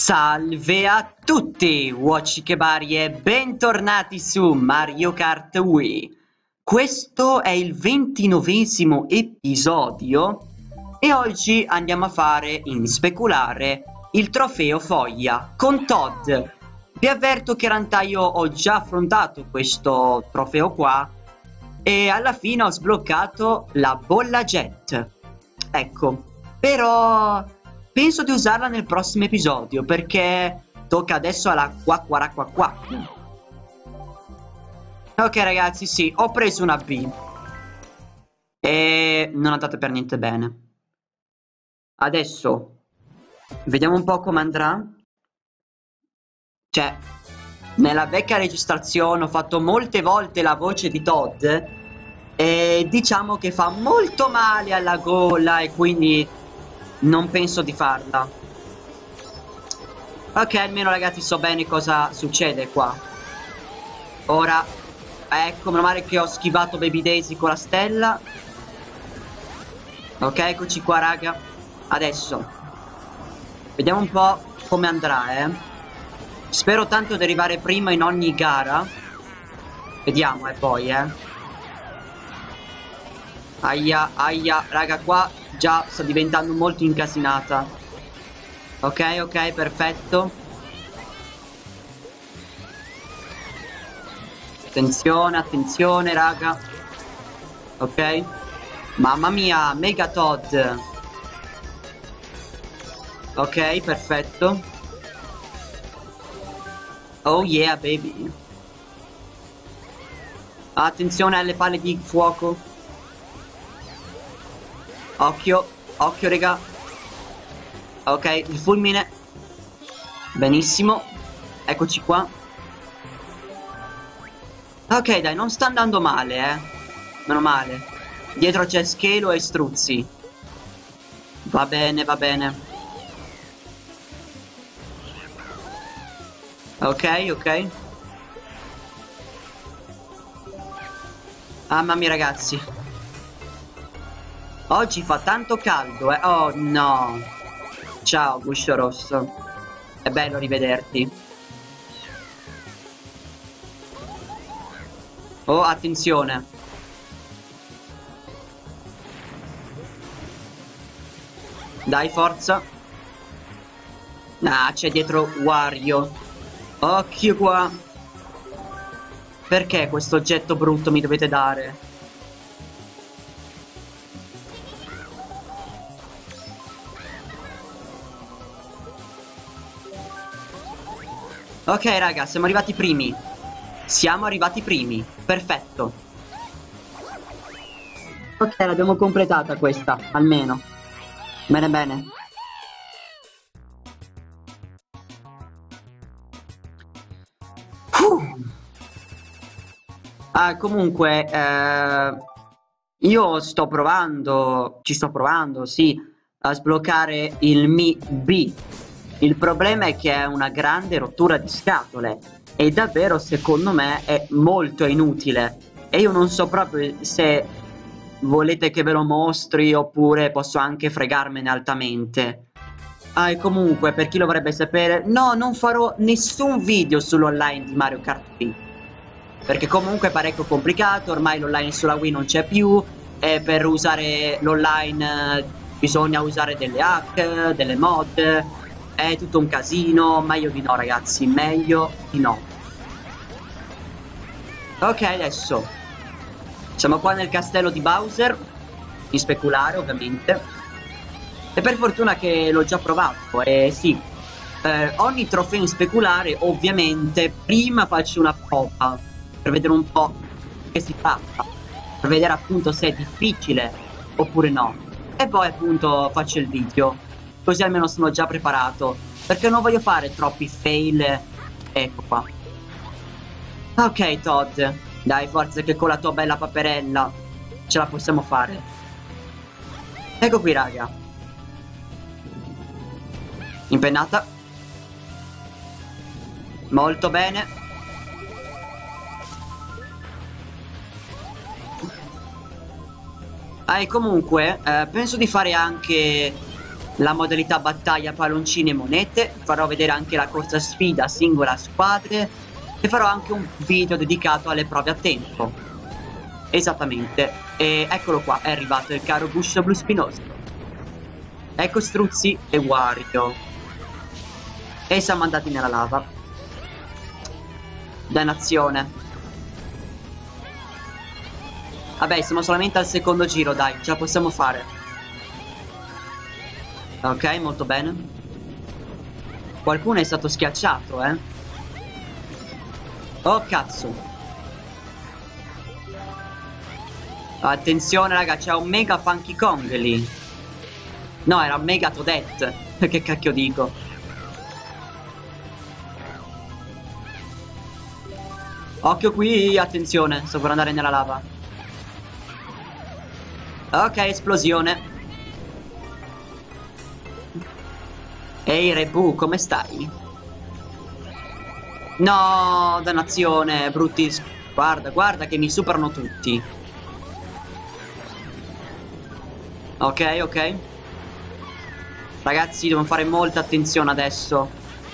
Salve a tutti, Watchikebari e bentornati su Mario Kart Wii. Questo è il 29esimo episodio e oggi andiamo a fare in speculare il trofeo foglia con Todd. Vi avverto che in realtà io ho già affrontato questo trofeo qua e alla fine ho sbloccato la bolla jet. Ecco, però penso di usarla nel prossimo episodio perché tocca adesso alla qua. Ok ragazzi, sì, ho preso una B e non è andata per niente bene. Adesso vediamo un po' come andrà. Cioè, nella vecchia registrazione ho fatto molte volte la voce di Todd e diciamo che fa molto male alla gola e quindi non penso di farla. Ok, almeno ragazzi so bene cosa succede qua. Ora, ecco, meno male che ho schivato Baby Daisy con la stella. Ok, eccoci qua raga. Adesso vediamo un po' come andrà, Spero tanto di arrivare prima in ogni gara. Vediamo, poi, Aia, raga, qua già sta diventando molto incasinata. Ok, perfetto. Attenzione, raga. Ok. Mamma mia, Mega Todd. Ok, perfetto. Oh yeah, baby. Attenzione alle palle di fuoco. Occhio, raga. Ok, il fulmine. Benissimo. Eccoci qua. Ok, dai, non sta andando male, Meno male. Dietro c'è Schelo e Struzzi. Va bene. Ok. Mamma mia, ragazzi. Oggi fa tanto caldo, Oh no. Ciao, Guscio Rosso. È bello rivederti. Oh, attenzione. Dai, forza. Ah, c'è dietro Wario. Occhio qua. Perché questo oggetto brutto mi dovete dare? Ok raga, siamo arrivati primi. Perfetto. Ok, l'abbiamo completata questa, almeno. Bene. Comunque, io ci sto provando, sì, a sbloccare il Mi B. Il problema è che è una grande rottura di scatole e davvero, secondo me, è molto inutile. E io non so proprio se volete che ve lo mostri oppure posso anche fregarmene altamente. E comunque, per chi lo vorrebbe sapere, no, non farò nessun video sull'online di Mario Kart Wii. Perché comunque è parecchio complicato, ormai l'online sulla Wii non c'è più, e per usare l'online bisogna usare delle hack, delle mod, è tutto un casino, meglio di no ragazzi, meglio di no. Ok, adesso siamo qua nel castello di Bowser, in speculare ovviamente, e per fortuna che l'ho già provato, e sì, ogni trofeo in speculare ovviamente prima faccio una prova per vedere un po' che si tratta, per vedere appunto se è difficile oppure no, e poi appunto faccio il video, così almeno sono già preparato, perché non voglio fare troppi fail. Ecco qua. Ok Todd, dai, forza che con la tua bella paperella ce la possiamo fare. Ecco qui raga. Impennata. Molto bene. E comunque penso di fare anche la modalità battaglia palloncini e monete, farò vedere anche la corsa sfida singola squadre e farò anche un video dedicato alle prove a tempo. Esattamente, e eccolo qua, è arrivato il caro guscio blu spinoso. Ecco Struzzi e Wario. E siamo andati nella lava. Dannazione. Vabbè, siamo solamente al secondo giro, dai, ce la possiamo fare. Ok, molto bene. Qualcuno è stato schiacciato, eh. Oh, cazzo. Attenzione, raga, c'è un mega Funky Kong lì. No, era un mega Toadette. Che cacchio dico? Occhio qui, attenzione, sto per andare nella lava. Ok, esplosione. Ehi Rebu, come stai? No, dannazione, brutti. Guarda, guarda che mi superano tutti. Ok, ok. Ragazzi, devo fare molta attenzione adesso.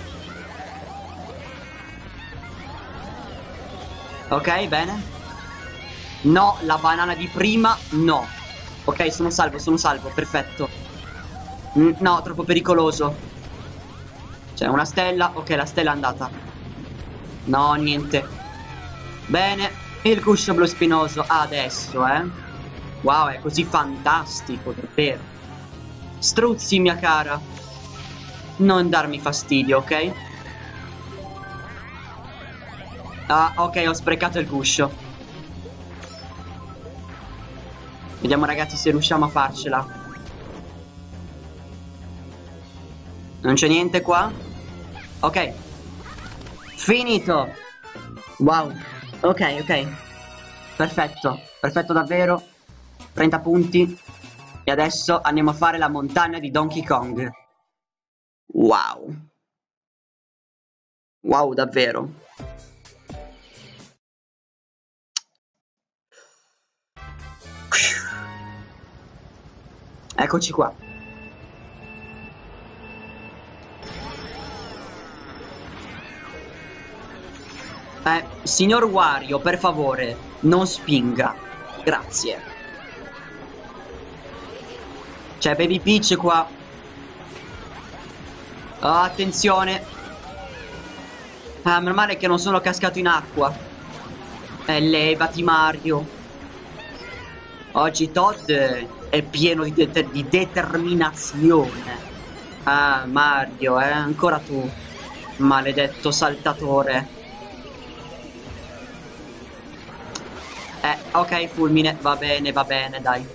Ok, bene. No, la banana di prima, no. Ok, sono salvo, perfetto. No, troppo pericoloso. C'è una stella, ok, la stella è andata. No, niente. Bene, il guscio blu spinoso adesso, eh. Wow, è così fantastico, davvero. Struzzi, mia cara. Non darmi fastidio, ok? Ah, ok, ho sprecato il guscio. Vediamo ragazzi se riusciamo a farcela. Non c'è niente qua? Ok. Finito. Wow. Ok, ok. Perfetto. Perfetto davvero. 30 punti. E adesso andiamo a fare la montagna di Donkey Kong. Wow. Wow, davvero. Eccoci qua. Signor Wario, per favore, non spinga. Grazie. C'è Baby Peach qua. Oh, attenzione. Ah, meno male che non sono cascato in acqua. Levati, Mario. Oggi Todd è pieno di determinazione. Ah, Mario, ancora tu. Maledetto saltatore. Ok, fulmine, va bene, dai.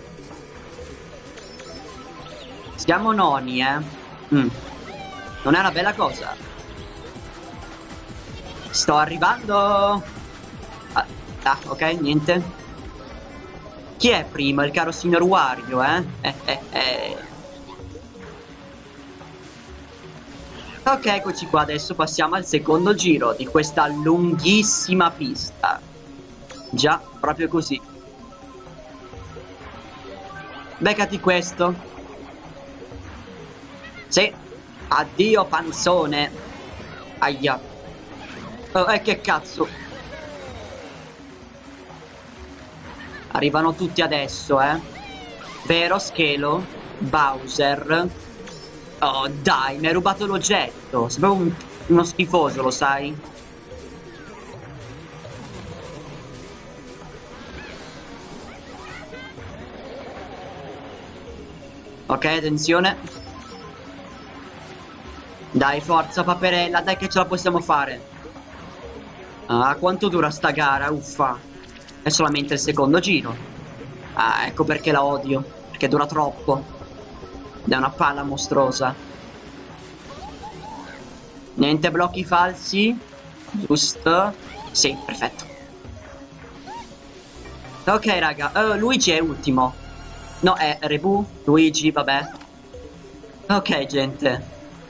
Siamo noni, Non è una bella cosa. Sto arrivando. Ok, niente. Chi è prima? Il caro signor Wario, Ok, eccoci qua, adesso passiamo al secondo giro di questa lunghissima pista. Già, proprio così. Beccati questo. Sì. Addio panzone. Aia. Oh, che cazzo. Arrivano tutti adesso, Vero, Schelo? Bowser? Oh, dai, mi hai rubato l'oggetto. Sei proprio uno schifoso, lo sai? Ok, attenzione. Dai, forza, paperella, dai che ce la possiamo fare. Ah, quanto dura sta gara? Uffa. È solamente il secondo giro. Ah, ecco perché la odio. Perché dura troppo. Ed è una palla mostruosa. Niente blocchi falsi. Giusto. Sì, perfetto. Ok, raga. Luigi è ultimo. No, è Rebu. Luigi, vabbè. Ok, gente.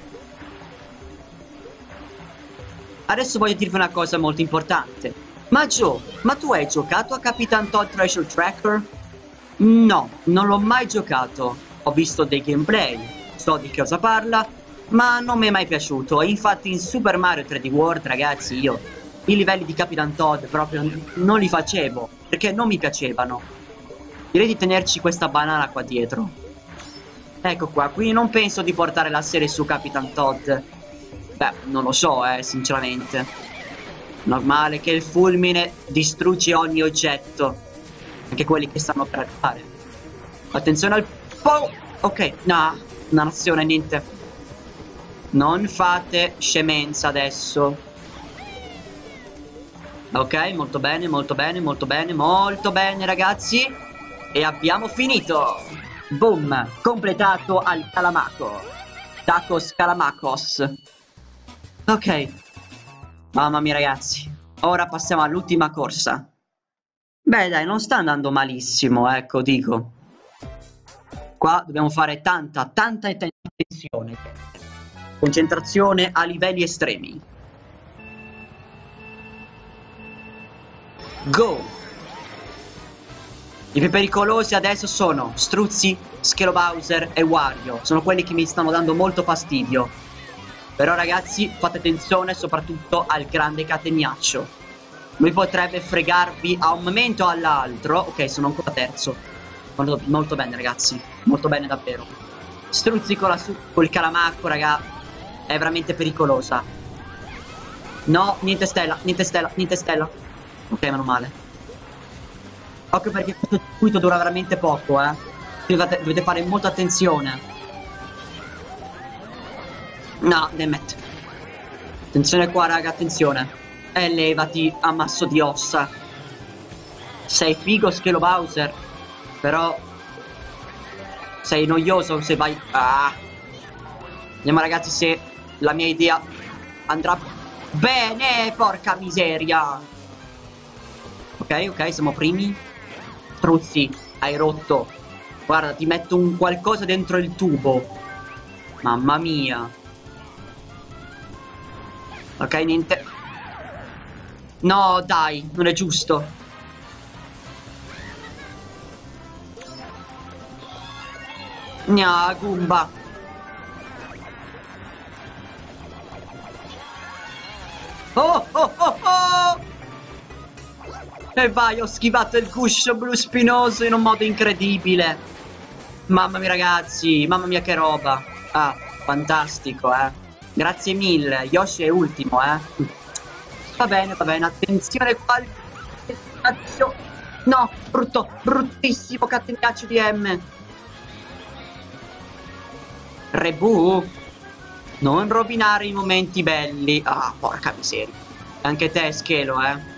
Adesso voglio dirvi una cosa molto importante. Ma Joe, ma tu hai giocato a Capitan Todd Treasure Tracker? No, non l'ho mai giocato. Ho visto dei gameplay. so di cosa parla, ma non mi è mai piaciuto. Infatti in Super Mario 3D World, ragazzi, io i livelli di Capitan Toad proprio non li facevo, perché non mi piacevano. Direi di tenerci questa banana qua dietro. Ecco qua, quindi non penso di portare la serie su Capitan Toad. Beh, non lo so, sinceramente. Normale che il fulmine distrugge ogni oggetto, anche quelli che stanno per arrivare. Attenzione al ok, no, una nazione, niente. Non fate scemenza adesso. Ok, molto bene, molto bene, molto bene, molto bene, ragazzi. E abbiamo finito. Boom, completato al Calamaco. Tacos Calamacos. Ok. Mamma mia, ragazzi. Ora passiamo all'ultima corsa. Beh, dai, non sta andando malissimo, ecco, dico. Qua dobbiamo fare tanta attenzione. Concentrazione a livelli estremi. Go! I più pericolosi adesso sono Struzzi, Schelo Bowser e Wario. Sono quelli che mi stanno dando molto fastidio. Però ragazzi, fate attenzione soprattutto al grande catenaccio. Lui potrebbe fregarvi a un momento o all'altro. Ok, sono ancora terzo. Molto bene, ragazzi. Molto bene, davvero. Struzzi col calamacco, raga. È veramente pericolosa. No, niente stella, niente stella, niente stella. Ok, meno male. Occhio perché questo circuito dura veramente poco, dovete fare molta attenzione. No, Demet. Attenzione qua, raga, attenzione. E levati, ammasso di ossa. Sei figo, Schelo Bowser. Però sei noioso se vai. Vediamo, ragazzi, se la mia idea andrà bene. Porca miseria. Ok, siamo primi. Struzzi, hai rotto. Guarda, ti metto un qualcosa dentro il tubo. Mamma mia. Ok, niente. No, dai, non è giusto. Gna, Goomba. Oh, oh, oh, oh! E vai, ho schivato il guscio blu spinoso in un modo incredibile. Mamma mia, ragazzi, mamma mia che roba. Fantastico, Grazie mille. Yoshi è ultimo, Va bene, attenzione qua. No, bruttissimo catenaccio di M. Rebu, non rovinare i momenti belli. Porca miseria. Anche te, Schelo,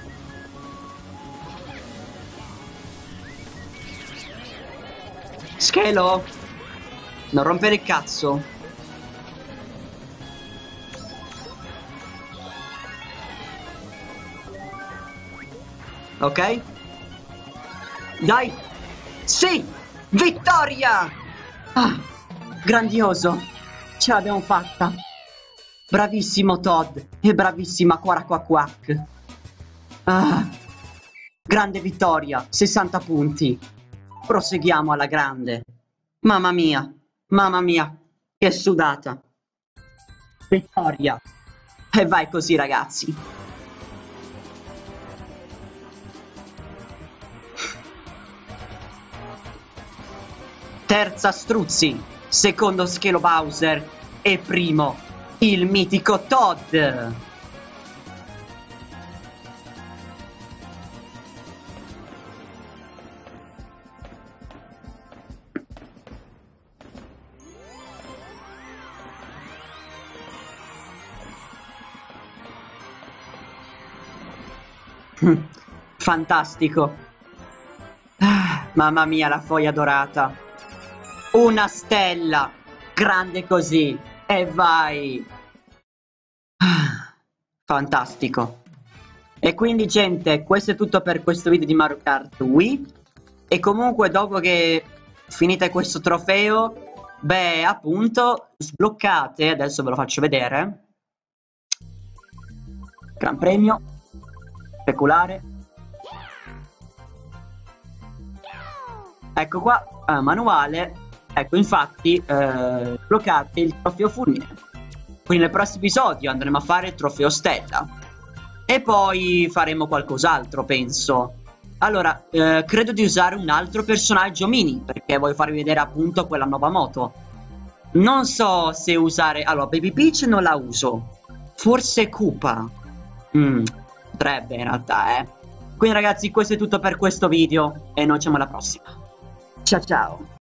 Schelo, non rompere il cazzo. Ok? Dai. Sì, vittoria! Grandioso. Ce l'abbiamo fatta. Bravissimo Todd e bravissima Quack. Grande vittoria, 60 punti. Proseguiamo alla grande. Mamma mia, che sudata. Vittoria. E vai così, ragazzi. Terza Struzzi, secondo Schelo Bowser e primo il mitico Todd. Fantastico. Mamma mia, la foglia dorata. Una stella. Grande così. E vai. Fantastico. E quindi, gente, questo è tutto per questo video di Mario Kart Wii. E comunque, dopo che finite questo trofeo, beh, appunto, sbloccate. Adesso ve lo faccio vedere. Gran premio. Speculare. Ecco qua, manuale. Ecco, infatti, sbloccate il trofeo fulmine. Quindi nel prossimo episodio andremo a fare il trofeo stella. E poi faremo qualcos'altro, penso. Allora, credo di usare un altro personaggio mini, perché voglio farvi vedere appunto quella nuova moto. Non so se usare... Allora, Baby Peach non la uso. Forse Koopa. Potrebbe in realtà, eh. Quindi ragazzi, questo è tutto per questo video e noi ci vediamo alla prossima. Ciao ciao.